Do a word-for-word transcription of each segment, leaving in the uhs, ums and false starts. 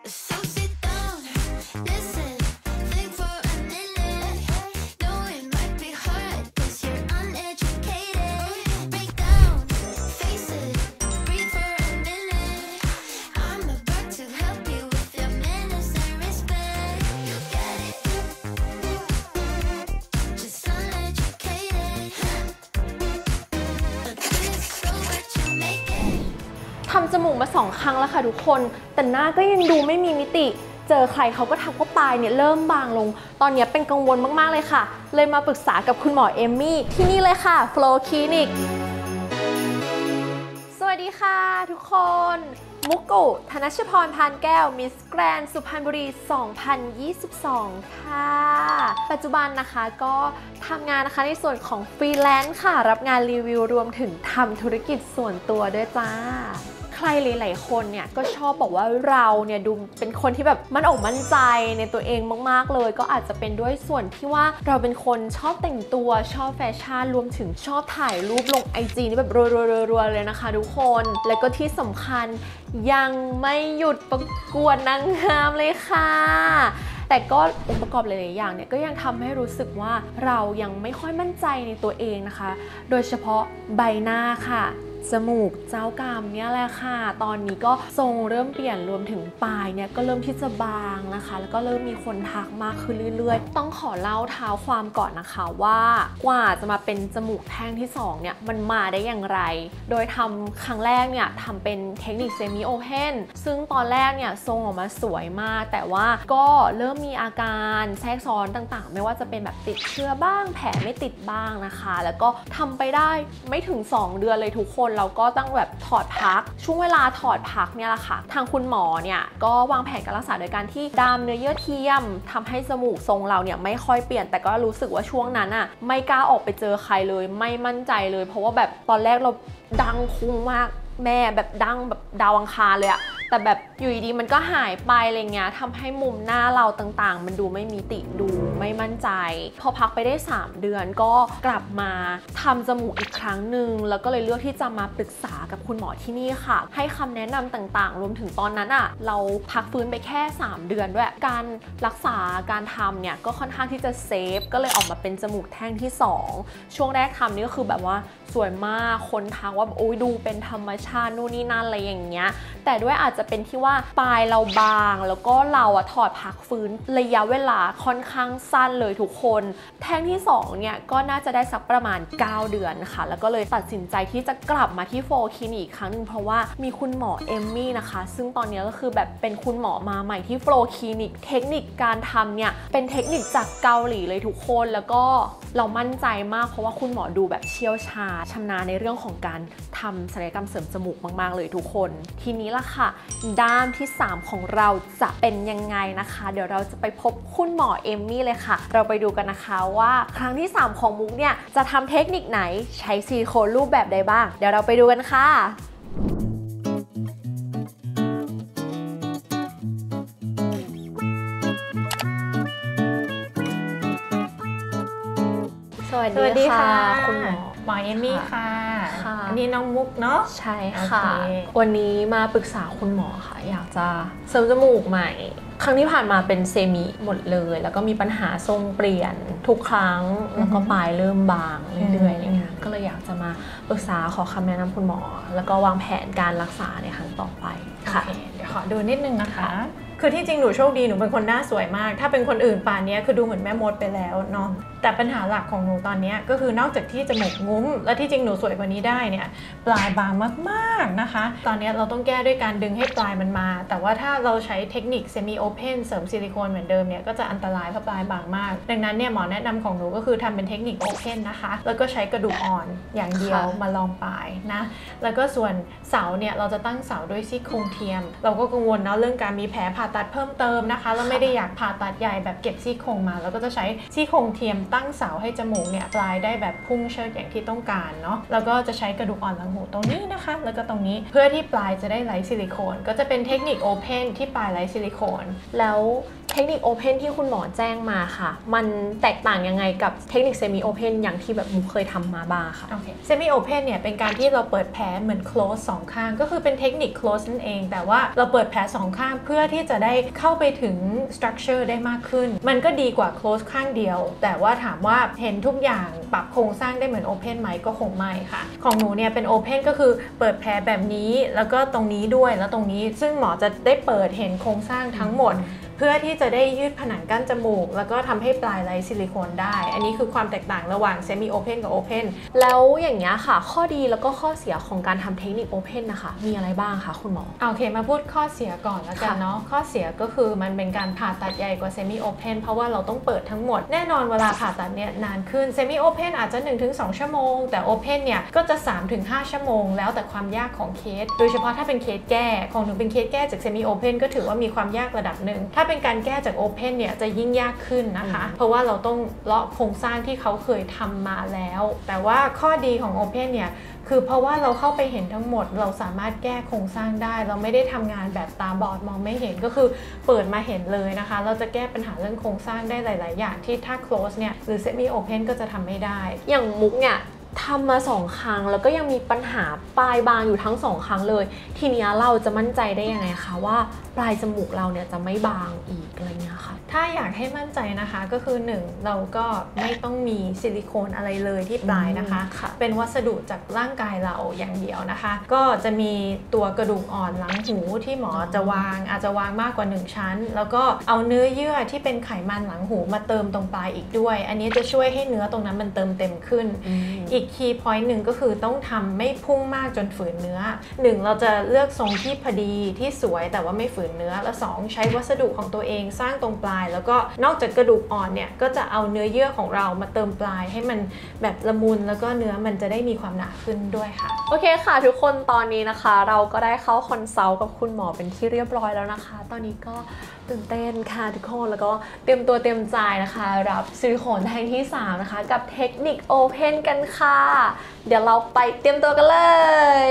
ทำจมูกมาสองครั้งแล้วค่ะทุกคนแต่หน้าก็ยังดูไม่มีมิติเจอใครเขาก็ทักว่าปลายเนี่ยเริ่มบางลงตอนนี้เป็นกังวลมากๆเลยค่ะเลยมาปรึกษากับคุณหมอเอมมี่ที่นี่เลยค่ะ Flow Clinic สวัสดีค่ะทุกคนมุกกุธนชพรพานแก้วมิสแกรนด์สุพรรณบุรีสองพันยี่สิบสองค่ะปัจจุบันนะคะก็ทำงานนะคะในส่วนของฟรีแลนซ์ค่ะรับงานรีวิวรวมถึงทำธุรกิจส่วนตัวด้วยจ้าใครหลายๆคนเนี่ยก็ชอบบอกว่าเราเนี่ยดูเป็นคนที่แบบมั่นอกมั่นใจในตัวเองมากๆเลยก็อาจจะเป็นด้วยส่วนที่ว่าเราเป็นคนชอบแต่งตัวชอบแฟชั่นรวมถึงชอบถ่ายรูปลง ไอ จี นี่แบบรัวๆๆเลยนะคะทุกคนและก็ที่สำคัญยังไม่หยุดประกวดนางงามเลยค่ะแต่ก็องค์ประกอบหลายๆอย่างเนี่ยก็ยังทำให้รู้สึกว่าเรายังไม่ค่อยมั่นใจในตัวเองนะคะโดยเฉพาะใบหน้าค่ะจมูกเจ้ากรรมเนี่ยแหละค่ะตอนนี้ก็ทรงเริ่มเปลี่ยนรวมถึงปลายเนี่ยก็เริ่มที่จะบางนะคะแล้วก็เริ่มมีคนทักมากขึ้นเรื่อยๆต้องขอเล่าเท้าความก่อนนะคะว่ากว่าจะมาเป็นจมูกแท่งที่สองเนี่ยมันมาได้อย่างไรโดยทำครั้งแรกเนี่ยทำเป็นเทคนิคเซมิโอเพนซึ่งตอนแรกเนี่ยทรงออกมาสวยมากแต่ว่าก็เริ่มมีอาการแทรกซ้อนต่างๆไม่ว่าจะเป็นแบบติดเชื้อบ้างแผลไม่ติดบ้างนะคะแล้วก็ทำไปได้ไม่ถึงสองเดือนเลยทุกคนเราก็ต้องแบบถอดพักช่วงเวลาถอดพักเนี่ยแหละค่ะทางคุณหมอเนี่ยก็วางแผนการรักษาโดยการที่ดามเนื้อเยื่อเทียมทำให้จมูกทรงเราเนี่ยไม่ค่อยเปลี่ยนแต่ก็รู้สึกว่าช่วงนั้นอ่ะไม่กล้าออกไปเจอใครเลยไม่มั่นใจเลยเพราะว่าแบบตอนแรกเราดังคุ้งมากแม่แบบดังแบบดาวอังคารเลยอะแต่แบบอยู่ดีๆมันก็หายไปอะไรเงี้ยทำให้มุมหน้าเราต่างๆมันดูไม่มีติดูไม่มั่นใจพอพักไปได้สามเดือนก็กลับมาทำจมูกอีกครั้งหนึ่งแล้วก็เลยเลือกที่จะมาปรึกษากับคุณหมอที่นี่ค่ะให้คำแนะนำต่างๆรวมถึงตอนนั้นอะเราพักฟื้นไปแค่สามเดือนด้วยการรักษาการทำเนี่ยก็ค่อนข้างที่จะเซฟก็เลยออกมาเป็นจมูกแท่งที่สองช่วงแรกทำนี่ก็คือแบบว่าสวยมากคนทักว่าโอ้ยดูเป็นธรรมชาตินู่นนี่นั่นอะไรอย่างเงี้ยแต่ด้วยอาจจะเป็นที่ว่าปลายเราบางแล้วก็เราอะถอดพักฟื้นระยะเวลาค่อนข้างสั้นเลยทุกคนแท่งที่สองเนี่ยก็น่าจะได้สักประมาณเก้าเดือนนะคะแล้วก็เลยตัดสินใจที่จะกลับมาที่โฟร์คลินิกอีกครั้งหนึ่งเพราะว่ามีคุณหมอเอมมี่นะคะซึ่งตอนนี้ก็คือแบบเป็นคุณหมอมาใหม่ที่โฟร์คลินิกเทคนิคการทำเนี่ยเป็นเทคนิคจากเกาหลีเลยทุกคนแล้วก็เรามั่นใจมากเพราะว่าคุณหมอดูแบบเชี่ยวชาญชำนาญในเรื่องของการทำศัลยกรรมเสริมจมูกมากๆเลยทุกคนทีนี้ล่ะค่ะด้านที่สามของเราจะเป็นยังไงนะคะเดี๋ยวเราจะไปพบคุณหมอเอมมี่เลยค่ะเราไปดูกันนะคะว่าครั้งที่สามของมุกเนี่ยจะทำเทคนิคไหนใช้ซิลิโคนรูปแบบใดบ้างเดี๋ยวเราไปดูกันค่ะสวัสดีค่ะคุณหมอหมอเอมมี่ค่ะอันนี้น้องมุกเนาะใช่ค่ะวันนี้มาปรึกษาคุณหมอค่ะอยากจะเสริมจมูกใหม่ครั้งที่ผ่านมาเป็นเซมิหมดเลยแล้วก็มีปัญหาทรงเปลี่ยนทุกครั้งแล้วก็ปลายเริ่มบางเรื่อยๆอะไรเงี้ยก็เลยอยากจะมาปรึกษาขอคำแนะนำคุณหมอแล้วก็วางแผนการรักษาในครั้งต่อไปค่ะเดี๋ยวขอดูนิดนึงนะคะคือที่จริงหนูโชคดีหนูเป็นคนหน้าสวยมากถ้าเป็นคนอื่นป่านนี้คือดูเหมือนแม่มดไปแล้วเนาะแต่ปัญหาหลักของหนูตอนนี้ก็คือนอกจากที่จมูกงุ้มและที่จริงหนูสวยกว่านี้ได้เนี่ยปลายบางมากๆนะคะตอนนี้เราต้องแก้ด้วยการดึงให้ปลายมันมาแต่ว่าถ้าเราใช้เทคนิคเซมิโอเพนเสริมซิลิโคนเหมือนเดิมเนี่ยก็จะอันตรายเพราะปลายบางมากดังนั้นเนี่ยหมอแนะนำของหนูก็คือทำเป็นเทคนิคโอเพนนะคะแล้วก็ใช้กระดูกอ่อนอย่างเดียวมาลองปลายนะแล้วก็ส่วนเสาเนี่ยเราจะตั้งเสาด้วยซี่โครงเทียมเราก็กังวลนะเรื่องการมีแผลผ่าตัดเพิ่มเติมนะคะเราไม่ได้อยากผ่าตัดใหญ่แบบเก็บซี่โครงมาแล้วก็จะใช้ซี่โครงเทียมตั้งเสาให้จมูกเนี่ยปลายได้แบบพุ่งเชิดอย่างที่ต้องการเนาะแล้วก็จะใช้กระดูกอ่อนหลังหูตรงนี้นะคะแล้วก็ตรงนี้เพื่อที่ปลายจะได้ไร้ซิลิโคนก็จะเป็นเทคนิคโอเพนที่ปลายไร้ซิลิโคนแล้วเทคนิคโอเพนที่คุณหมอแจ้งมาค่ะมันแตกต่างยังไงกับเทคนิคเซมิโอเพนอย่างที่แบบมุกเคยทำมาบ้างค่ะโอเคเซมิโอเพนเนี่ยเป็นการที่เราเปิดแผลเหมือน close สองข้างก็คือเป็นเทคนิค close นั่นเองแต่ว่าเราเปิดแผลสองข้างเพื่อที่จะได้เข้าไปถึง structure ได้มากขึ้นมันก็ดีกว่า close ข้างเดียวแต่ว่าถามว่าเห็นทุกอย่างปรับโครงสร้างได้เหมือน open ไหมก็คงไม่ค่ะของหนูเนี่ยเป็น open ก็คือเปิดแผลแบบนี้แล้วก็ตรงนี้ด้วยแล้วตรงนี้ซึ่งหมอจะได้เปิดเห็นโครงสร้างทั้งหมดเพื่อที่จะได้ยืดผนังกั้นจมูกแล้วก็ทำให้ปลายไร้ซิลิโคนได้อันนี้คือความแตกต่างระหว่างเซมิโอเพนกับโอเพนแล้วอย่างเงี้ยค่ะข้อดีแล้วก็ข้อเสียของการทำเทคนิคโอเพนนะคะมีอะไรบ้างคะคุณหมอโอเคมาพูดข้อเสียก่อนแล้วกันเนาะข้อเสียก็คือมันเป็นการผ่าตัดใหญ่กว่าเซมิโอเพนเพราะว่าเราต้องเปิดทั้งหมดแน่นอนเวลาผ่าตัดเนี่ยนานขึ้นเซมิโอเพนอาจจะ หนึ่งถึงสอง ชั่วโมงแต่โอเพนเนี่ยก็จะ สามถึงห้า ชั่วโมงแล้วแต่ความยากของเคสโดยเฉพาะถ้าเป็นเคสแก้ของหนูเป็นเคสแก้จากเซมิโอเพนก็ถือว่ามีความยากระดับหนึ่งถ้าเป็นการแก้จากโอเพนเนี่ยจะยิ่งยากขึ้นนะคะเพราะว่าเราต้องเลาะโครงสร้างที่เขาเคยทำมาแล้วแต่ว่าข้อดีของโอเพนเนี่ยคือเพราะว่าเราเข้าไปเห็นทั้งหมดเราสามารถแก้โครงสร้างได้เราไม่ได้ทำงานแบบตาบอดมองไม่เห็นก็คือเปิดมาเห็นเลยนะคะเราจะแก้ปัญหาเรื่องโครงสร้างได้หลายๆอย่างที่ถ้า close เนี่ยหรือ semi open ก็จะทำไม่ได้อย่างมุกเนี่ยทำมาสองครั้งแล้วก็ยังมีปัญหาปลายบางอยู่ทั้งสองครั้งเลยทีนี้เราจะมั่นใจได้ยังไงคะว่าปลายจมูกเราเนี่ยจะไม่บางอีกอะไรเงี้ยค่ะถ้าอยากให้มั่นใจนะคะก็คือหนึ่งเราก็ไม่ต้องมีซิลิโคนอะไรเลยที่ปลายนะคะค่ะเป็นวัสดุจากร่างกายเราอย่างเดียวนะคะก็จะมีตัวกระดูกอ่อนหลังหูที่หมอจะวางอาจจะวางมากกว่าหนึ่งชั้นแล้วก็เอาเนื้อเยื่อที่เป็นไขมันหลังหูมาเติมตรงปลายอีกด้วยอันนี้จะช่วยให้เนื้อตรงนั้นมันเติมเต็มขึ้นอีกคีย์พอยต์หนึ่งก็คือต้องทำไม่พุ่งมากจนฝืนเนื้อหนึ่งเราจะเลือกทรงที่พอดีที่สวยแต่ว่าไม่ฝืนเนื้อและสองใช้วัสดุของตัวเองสร้างตรงปลายแล้วก็นอกจากกระดูกอ่อนเนี่ยก็จะเอาเนื้อเยื่อของเรามาเติมปลายให้มันแบบละมุนแล้วก็เนื้อมันจะได้มีความหนาขึ้นด้วยค่ะโอเคค่ะทุกคนตอนนี้นะคะเราก็ได้เข้าคอนซัลท์กับคุณหมอเป็นที่เรียบร้อยแล้วนะคะตอนนี้ก็ตื่นเต้นค่ะทุกคนแล้วก็เตรียมตัวเตรียมใจนะคะรับซิลิโคนแท่งที่สามนะคะกับเทคนิคโอเพนกันค่ะเดี๋ยวเราไปเตรียมตัวกันเลย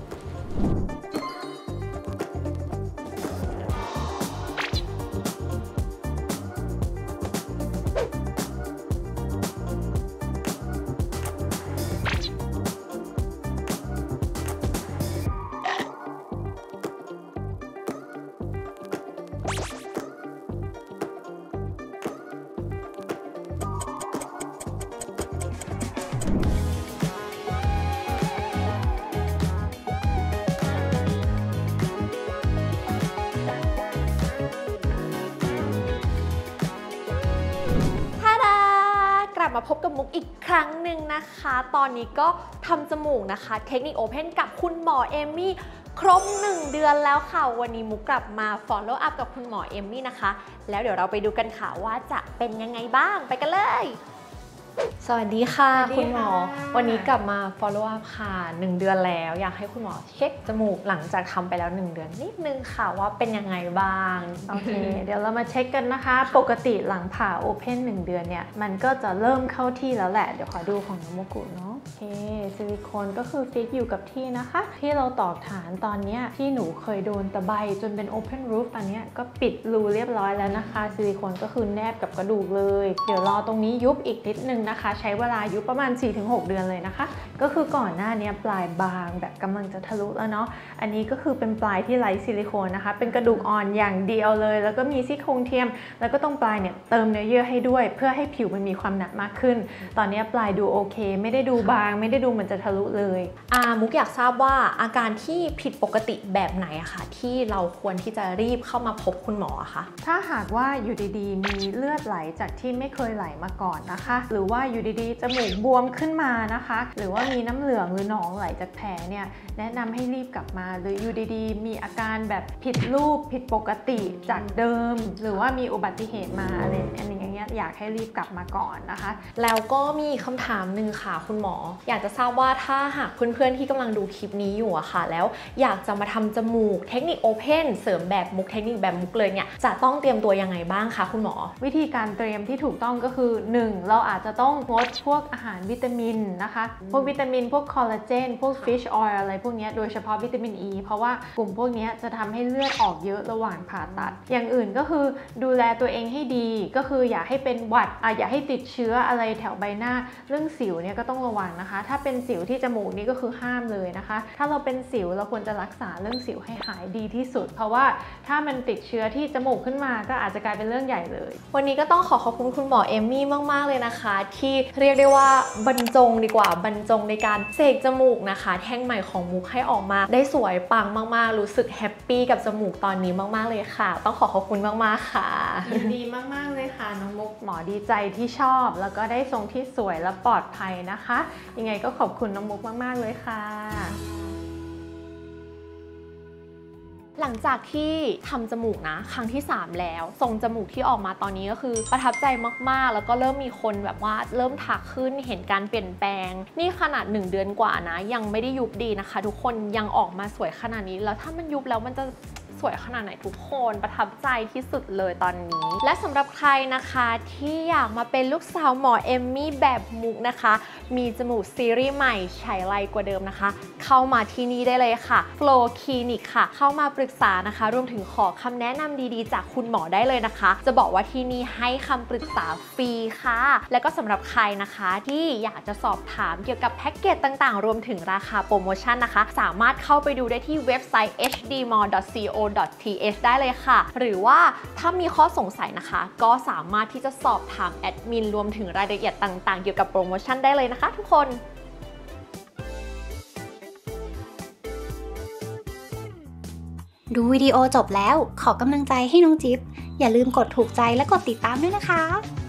กลับมาพบกับมุกอีกครั้งหนึ่งนะคะตอนนี้ก็ทำจมูกนะคะเทคนิคโอเพนกับคุณหมอเอมมี่ครบหนึ่งเดือนแล้วค่ะวันนี้มุกกลับมา follow up กับคุณหมอเอมมี่นะคะแล้วเดี๋ยวเราไปดูกันค่ะว่าจะเป็นยังไงบ้างไปกันเลยสวัสดีค่ะคุณหมอวันนี้กลับมา follow up ค่ะหนึ่งเดือนแล้วอยากให้คุณหมอเช็คจมูกหลังจากทำไปแล้วหนึ่งเดือนนิดนึงค่ะว่าเป็นยังไงบ้างโอเค เดี๋ยวเรามาเช็คกันนะคะปกติหลังผ่าโอเพนหนึ่งเดือนเนี่ยมันก็จะเริ่มเข้าที่แล้วแหละเดี๋ยวขอดูของน้องโมกุเนาะโอเคซิลิโคนก็คือฟิกอยู่กับที่นะคะที่เราตอกฐานตอนนี้ที่หนูเคยโดนตะไบจนเป็น open roof ตอนนี้ก็ปิดรูเรียบร้อยแล้วนะคะซิลิโคนก็คือแนบกับกระดูกเลยเดี๋ยวรอตรงนี้ยุบอีกนิดนึงนะคะใช้เวลายุบประมาณ สี่ถึงหก เดือนเลยนะคะก็คือก่อนหน้านี้ปลายบางแบบกำลังจะทะลุแล้วเนาะอันนี้ก็คือเป็นปลายที่ไร้ซิลิโคนนะคะเป็นกระดูกอ่อนอย่างเดียวเลยแล้วก็มีซี่โครงเทียมแล้วก็ตรงปลายเนี่ยเติมเนื้อเยื่อให้ด้วยเพื่อให้ผิวมันมีความหนามากขึ้นตอนนี้ปลายดูโอเคไม่ได้ดูบางไม่ได้ดูเหมือนจะทะลุเลยอ่ามุกอยากทราบว่าอาการที่ผิดปกติแบบไหนอะคะที่เราควรที่จะรีบเข้ามาพบคุณหมอคะถ้าหากว่าอยู่ดีๆมีเลือดไหลจากที่ไม่เคยไหลมาก่อนนะคะหรือว่าอยู่ดีๆจมูกบวมขึ้นมานะคะหรือว่ามีน้ำเหลืองหรือหนองไหลจากแผลเนี่ยแนะนำให้รีบกลับมาหรืออยู่ดีๆมีอาการแบบผิดรูปผิดปกติจากเดิมหรือว่ามีอุบัติเหตุมาอะไรอย่างเงี้ยอยากให้รีบกลับมาก่อนนะคะแล้วก็มีคำถามหนึ่งค่ะคุณหมออยากจะทราบว่าถ้าหากเพื่อนๆที่กำลังดูคลิปนี้อยู่อะค่ะแล้วอยากจะมาทำจมูกเทคนิคโอเพนเสริมแบบมุกเทคนิคแบบมุกเลยเนี่ยจะต้องเตรียมตัวยังไงบ้างคะคุณหมอวิธีการเตรียมที่ถูกต้องก็คือ หนึ่ง เราอาจจะต้องงดพวกอาหารวิตามินนะคะพวกวิตามินพวกคอลลาเจนพวก fish oil อะไรพวกนี้โดยเฉพาะวิตามิน E เพราะว่ากลุ่มพวกนี้จะทำให้เลือดออกเยอะระหว่างผ่าตัดอย่างอื่นก็คือดูแลตัวเองให้ดีก็คืออย่าให้เป็นหวัดอ่ะอย่าให้ติดเชื้ออะไรแถวใบหน้าเรื่องสิวเนี่ยก็ต้องระวังนะคะถ้าเป็นสิวที่จมูกนี่ก็คือห้ามเลยนะคะถ้าเราเป็นสิวเราควรจะรักษาเรื่องสิวให้หายดีที่สุดเพราะว่าถ้ามันติดเชื้อที่จมูกขึ้นมาก็อาจจะกลายเป็นเรื่องใหญ่เลยวันนี้ก็ต้องขอขอบคุณคุณหมอเอมมี่มากๆเลยนะคะที่เรียกได้ว่าบรรจงดีกว่าบรรจงในการเสกจมูกนะคะแท่งใหม่ของมุกให้ออกมาได้สวยปังมากๆรู้สึกแฮปปี้กับจมูกตอนนี้มากๆเลยค่ะต้องขอขอบคุณมากๆค่ะยินดีมากๆเลยค่ะน้องมุกหมอดีใจที่ชอบแล้วก็ได้ทรงที่สวยและปลอดภัยนะคะยังไงก็ขอบคุณน้องมุกมากๆเลยค่ะหลังจากที่ทำจมูกนะครั้งที่สามแล้วทรงจมูกที่ออกมาตอนนี้ก็คือประทับใจมากๆแล้วก็เริ่มมีคนแบบว่าเริ่มถักขึ้นเห็นการเปลี่ยนแปลงนี่ขนาดหนึ่งเดือนกว่านะยังไม่ได้ยุบดีนะคะทุกคนยังออกมาสวยขนาดนี้แล้วถ้ามันยุบแล้วมันจะสวยขนาดไหนทุกคนประทับใจที่สุดเลยตอนนี้และสำหรับใครนะคะที่อยากมาเป็นลูกสาวหมอเอมมี่แบบมุกนะคะมีจมูกซีรีส์ใหม่ฉายไลกว่าเดิมนะคะเข้ามาที่นี่ได้เลยค่ะ Flow Clinic ค่ะเข้ามาปรึกษานะคะรวมถึงขอคำแนะนำดีๆจากคุณหมอได้เลยนะคะจะบอกว่าที่นี่ให้คำปรึกษาฟรีค่ะและก็สำหรับใครนะคะที่อยากจะสอบถามเกี่ยวกับแพ็กเกจต่างๆรวมถึงราคาโปรโมชั่นนะคะสามารถเข้าไปดูได้ที่เว็บไซต์ เอช ดี มอล ดอท ซี โอ ดอท ที เอช ได้เลยค่ะหรือว่าถ้ามีข้อสงสัยนะคะก็สามารถที่จะสอบถามแอดมินรวมถึงรายละเอียดต่างๆเกี่ยวกับโปรโมชั่นได้เลยนะคะทุกคนดูวิดีโอจบแล้วขอกำลังใจให้น้องจิ๊บอย่าลืมกดถูกใจและกดติดตามด้วยนะคะ